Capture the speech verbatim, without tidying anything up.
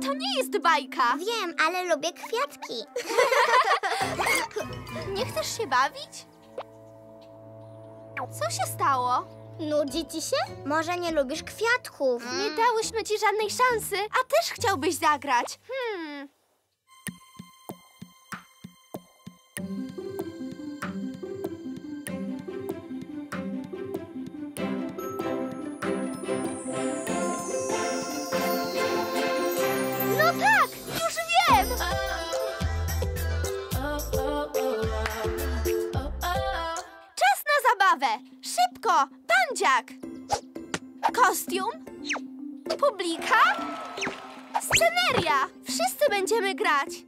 To nie jest bajka. Wiem, ale lubię kwiatki. Nie chcesz się bawić? Co się stało? Nudzi ci się? Może nie lubisz kwiatków? Nie dałyśmy ci żadnej szansy, a też chciałbyś zagrać. Hmm. No tak, już wiem! Czas na zabawę! Szybko! Bandziak! Kostium? Publika? Sceneria! Wszyscy będziemy grać!